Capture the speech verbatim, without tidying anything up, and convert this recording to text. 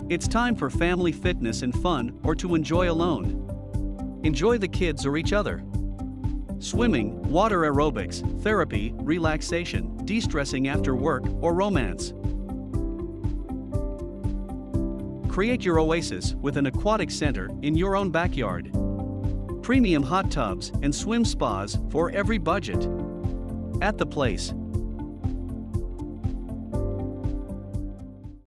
It's time for family fitness and fun, or to enjoy alone. Enjoy the kids or each other. Swimming, water aerobics, therapy, relaxation, de-stressing after work, or romance. Create your oasis with an aquatic center in your own backyard. Premium hot tubs and swim spas for every budget. At the place.